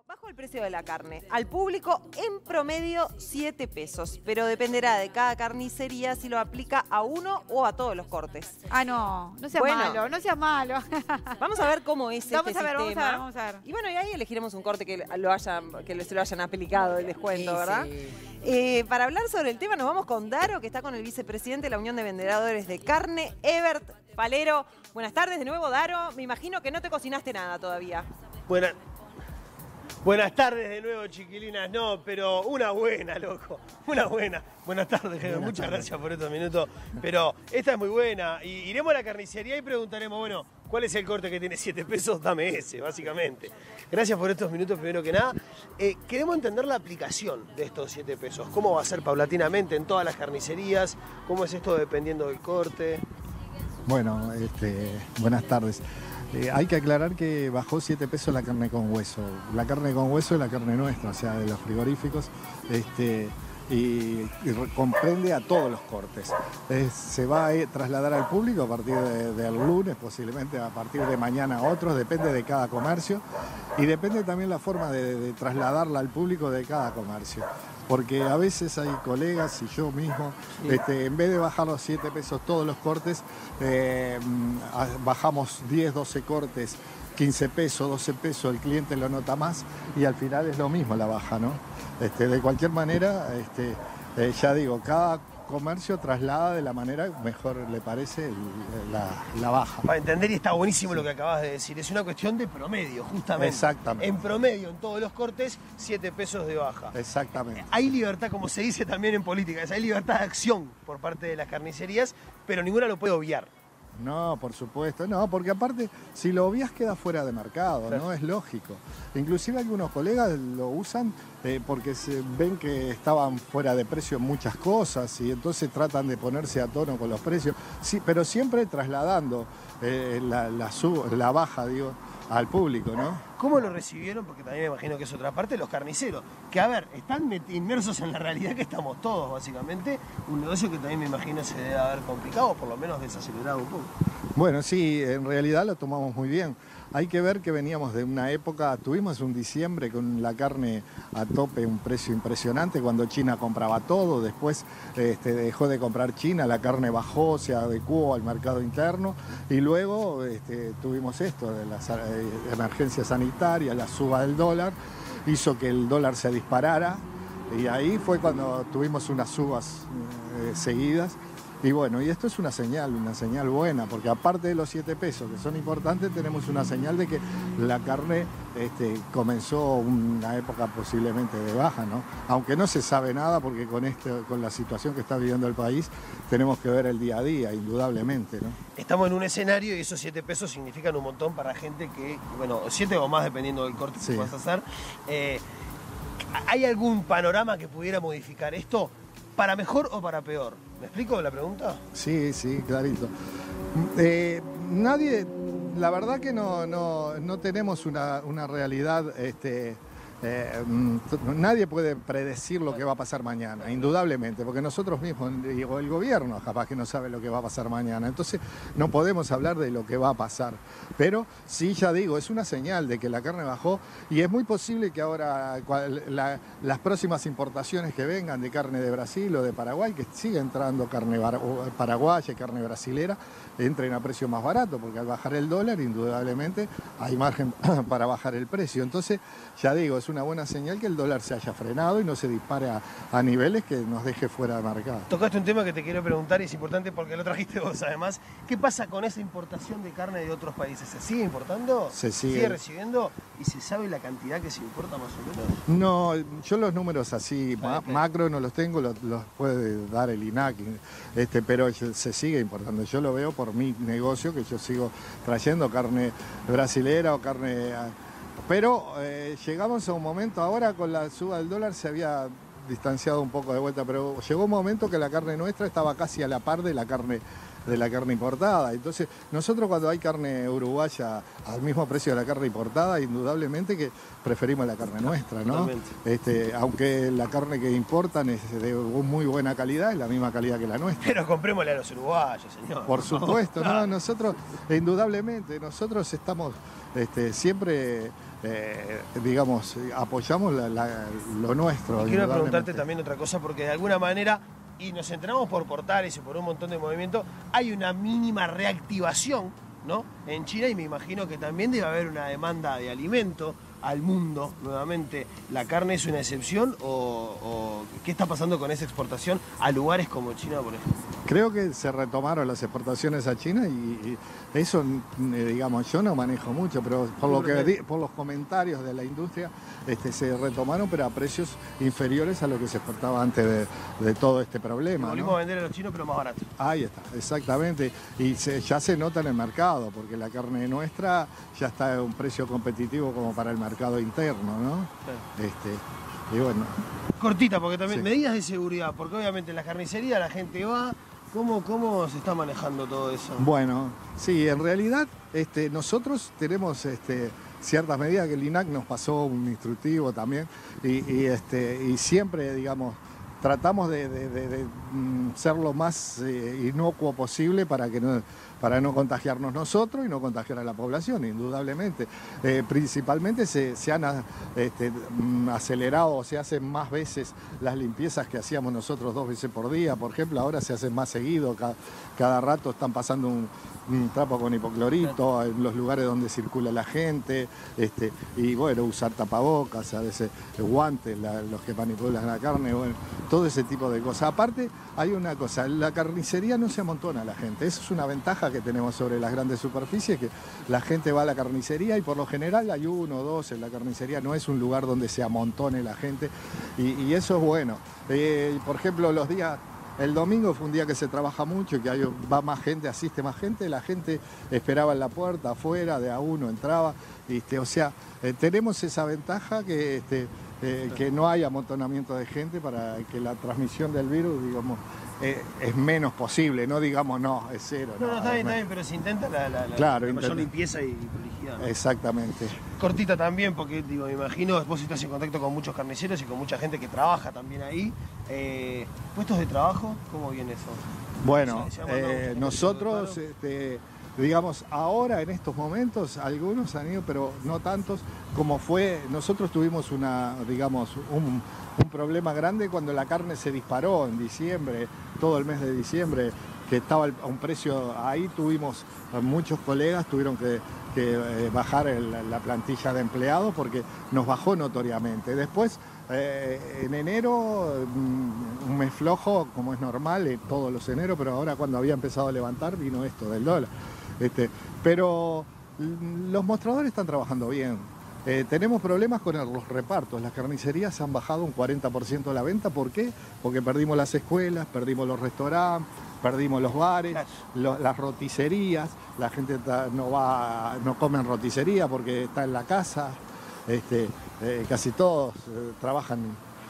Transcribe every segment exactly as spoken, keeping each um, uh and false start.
Bajo el precio de la carne, al público en promedio siete pesos, pero dependerá de cada carnicería si lo aplica a uno o a todos los cortes. Ah, no, no sea Bueno. malo, no sea malo. Vamos a ver cómo es Vamos este a ver, vamos sistema. a ver, vamos a ver. Y bueno, y ahí elegiremos un corte que lo hayan, que se lo hayan aplicado el descuento, Sí, ¿verdad? sí. Eh, para hablar sobre el tema nos vamos con Daro, que está con el vicepresidente de la Unión de Vendedores de Carne, Ebert Palero. Buenas tardes de nuevo, Daro. Me imagino que no te cocinaste nada todavía. Buena- Buenas tardes de nuevo, chiquilinas. No, pero una buena, loco. Una buena. Buenas tardes, jefe. Muchas gracias por estos minutos. Pero esta es muy buena. Y iremos a la carnicería y preguntaremos, bueno, ¿cuál es el corte que tiene siete pesos? Dame ese, básicamente. Gracias por estos minutos, primero que nada. Eh, queremos entender la aplicación de estos siete pesos. ¿Cómo va a ser paulatinamente en todas las carnicerías? ¿Cómo es esto dependiendo del corte? Bueno, este, buenas tardes. Eh, hay que aclarar que bajó siete pesos la carne con hueso. La carne con hueso es la carne nuestra, o sea, de los frigoríficos, este, y, y re- comprende a todos los cortes. Es- se va a eh, trasladar al público a partir de- del lunes, posiblemente a partir de mañana a otros, depende de cada comercio, y depende también la forma de, de trasladarla al público de cada comercio. Porque a veces hay colegas y yo mismo, este, en vez de bajar los siete pesos todos los cortes, eh, a- bajamos diez, doce cortes, quince pesos, doce pesos, el cliente lo nota más y al final es lo mismo la baja, ¿no? Este, de cualquier manera, este, eh, ya digo, cada comercio traslada de la manera que mejor le parece el- la, la baja. Para entender, y está buenísimo lo que acabas de decir, es una cuestión de promedio, justamente. Exactamente. En promedio, en todos los cortes, siete pesos de baja. Exactamente. Hay libertad, como se dice también en política, hay libertad de acción por parte de las carnicerías, pero ninguna lo puede obviar. No, por supuesto, no, porque aparte, si lo obvias queda fuera de mercado, Claro. ¿no? Es lógico. Inclusive algunos colegas lo usan eh, porque se ven que estaban fuera de precio en muchas cosas y entonces tratan de ponerse a tono con los precios, sí, pero siempre trasladando eh, la, la, sub- la baja, digo, al público, ¿no? ¿Cómo lo recibieron? Porque también me imagino que es otra parte, los carniceros, que a ver, están met- inmersos en la realidad que estamos todos, básicamente, un negocio que también me imagino se debe haber complicado, o por lo menos desacelerado un poco. Bueno, sí, en realidad lo tomamos muy bien. Hay que ver que veníamos de una época, tuvimos un diciembre con la carne a tope, un precio impresionante, cuando China compraba todo, después este, dejó de comprar China, la carne bajó, se adecuó al mercado interno y luego este, tuvimos esto de las eh, emergencias sanitarias, la suba del dólar, hizo que el dólar se disparara y ahí fue cuando tuvimos unas subas eh, seguidas. Y bueno, y esto es una señal, una señal buena, porque aparte de los siete pesos que son importantes, tenemos una señal de que la carne este, comenzó una época posiblemente de baja, ¿no? Aunque no se sabe nada, porque con, este, con la situación que está viviendo el país, tenemos que ver el día a día, indudablemente, ¿no? Estamos en un escenario y esos siete pesos significan un montón para gente que, bueno, siete o más dependiendo del corte Sí. que vas a hacer. Eh, ¿Hay algún panorama que pudiera modificar esto para mejor o para peor? ¿Me explico la pregunta? Sí, sí, clarito. Eh, nadie, la verdad que no, no, no tenemos una, una realidad, este, eh, mm, t- nadie puede predecir lo que va a pasar mañana, indudablemente, porque nosotros mismos, digo, el gobierno capaz que no sabe lo que va a pasar mañana, entonces no podemos hablar de lo que va a pasar, pero sí, ya digo, es una señal de que la carne bajó y es muy posible que ahora cual- la- las próximas importaciones que vengan de carne de Brasil o de Paraguay, que siga entrando carne bar- o paraguaya y carne brasilera, entren a precio más barato, porque al bajar el dólar, indudablemente, hay margen para bajar el precio. Entonces, ya digo, es una buena señal que el dólar se haya frenado y no se dispare a, a niveles que nos deje fuera de mercado. Tocaste un tema que te quiero preguntar y es importante porque lo trajiste vos además. ¿Qué pasa con esa importación de carne de otros países? ¿Se sigue importando? Se sigue. recibiendo? ¿Y se sabe la cantidad que se importa más o menos? No, yo los números así ma- Ok. macro no los tengo, los, los puede dar el INACI, este, pero se sigue importando. Yo lo veo por mi negocio, que yo sigo trayendo carne brasilera o carne... ah, Pero eh, llegamos a un momento, ahora con la suba del dólar se había distanciado un poco de vuelta, pero llegó un momento que la carne nuestra estaba casi a la par de la carne de la carne importada. Entonces, nosotros cuando hay carne uruguaya al mismo precio de la carne importada, indudablemente que preferimos la carne nuestra, ¿no? Totalmente. Este, aunque la carne que importan es de muy buena calidad, es la misma calidad que la nuestra. Pero comprémosle a los uruguayos, señor. Por supuesto, Claro. ¿no? Nosotros, indudablemente, nosotros estamos este, siempre, eh, digamos, apoyamos la, la, lo nuestro. Y quiero preguntarte también otra cosa, porque de alguna manera, y nos enteramos por portales y por un montón de movimientos, hay una mínima reactivación, ¿no?, en China, y me imagino que también debe haber una demanda de alimento al mundo nuevamente. ¿La carne es una excepción o, o qué está pasando con esa exportación a lugares como China, por ejemplo? Creo que se retomaron las exportaciones a China y, y eso, digamos, yo no manejo mucho, pero por, lo que, por los comentarios de la industria este, se retomaron, pero a precios inferiores a lo que se exportaba antes de, de todo este problema. Volvimos ¿no? a vender a los chinos, pero más barato. Ahí está, exactamente. Y se, ya se nota en el mercado, porque la carne nuestra ya está a un precio competitivo como para el mercado interno, ¿no? Sí. Este, y bueno. Cortita, porque también sí. medidas de seguridad, porque obviamente en la carnicería la gente va. ¿Cómo, ¿Cómo se está manejando todo eso? Bueno, sí, en realidad este, nosotros tenemos este, ciertas medidas que el I N A C nos pasó un instructivo también y, y, este, y siempre, digamos, tratamos de, de, de, de ser lo más eh, inocuo posible para, que no, para no contagiarnos nosotros y no contagiar a la población, indudablemente. Eh, principalmente se, se han este, acelerado o se hacen más veces las limpiezas que hacíamos nosotros dos veces por día, por ejemplo, ahora se hacen más seguido, cada, cada rato están pasando un, un trapo con hipoclorito en los lugares donde circula la gente, este, y bueno, usar tapabocas, a veces guantes, la, los que manipulan la carne, bueno, todo ese tipo de cosas. Aparte, hay una cosa, la carnicería no se amontona a la gente, eso es una ventaja que tenemos sobre las grandes superficies, que la gente va a la carnicería y por lo general hay uno o dos en la carnicería, no es un lugar donde se amontone la gente y, y eso es bueno. Eh, por ejemplo, los días, el domingo fue un día que se trabaja mucho y que hay, va más gente, asiste más gente, la gente esperaba en la puerta, afuera, de a uno entraba, este, o sea, eh, tenemos esa ventaja que, este, eh, que no hay amontonamiento de gente para que la transmisión del virus, digamos, Eh, es menos posible, no digamos no, es cero. No, no, no está bien, es está bien, pero se intenta la, la, la, claro, la mayor intenta. limpieza y prolijidad, ¿no? Exactamente. Cortita también, porque digo, me imagino, vos estás en contacto con muchos carniceros y con mucha gente que trabaja también ahí. Eh, ¿Puestos de trabajo? ¿Cómo viene eso? Bueno, ¿Se, se eh, nosotros, este, digamos, ahora en estos momentos, algunos han ido, pero no tantos, como fue, nosotros tuvimos una, digamos, un, un problema grande cuando la carne se disparó en diciembre, todo el mes de diciembre, que estaba a un precio, ahí tuvimos, muchos colegas tuvieron que, que eh, bajar el, la plantilla de empleados porque nos bajó notoriamente. Después, eh, en enero, un mes flojo, como es normal, eh, todos los eneros, pero ahora cuando había empezado a levantar vino esto del dólar. Este, pero los mostradores están trabajando bien. Eh, tenemos problemas con el, los repartos. Las carnicerías han bajado un cuarenta por ciento la venta. ¿Por qué? Porque perdimos las escuelas, perdimos los restaurantes, perdimos los bares, lo, las roticerías. La gente está, no va, no come en roticería porque está en la casa. Este, eh, casi todos eh, trabajan,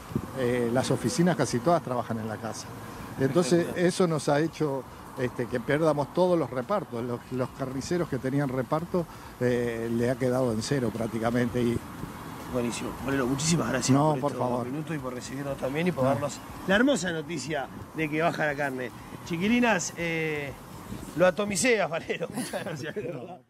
eh, las oficinas casi todas trabajan en la casa. Entonces eso nos ha hecho Este, que perdamos todos los repartos. Los, los carniceros que tenían reparto eh, le ha quedado en cero prácticamente. Y... Buenísimo. Bueno, muchísimas gracias no, por, por estos favor. minutos y por recibirnos también y por no. darnos la hermosa noticia de que baja la carne. Chiquilinas, eh, lo atomicé a Valero. Muchas gracias.